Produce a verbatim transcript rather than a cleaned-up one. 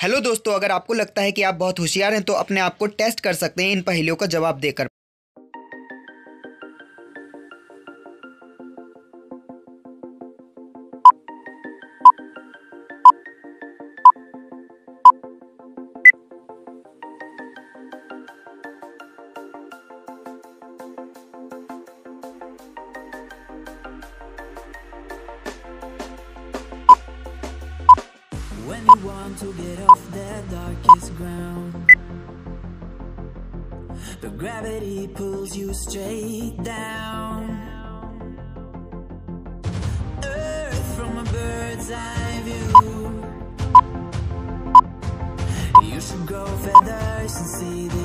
Hello दोस्तों, अगर आपको लगता है कि आप बहुत होशियार हैं तो अपने आप को टेस्ट कर सकते हैं इन पहेलियों का जवाब देकर। When you want to get off the darkest ground, but gravity pulls you straight down. Earth from a bird's eye view. You should grow feathers and see the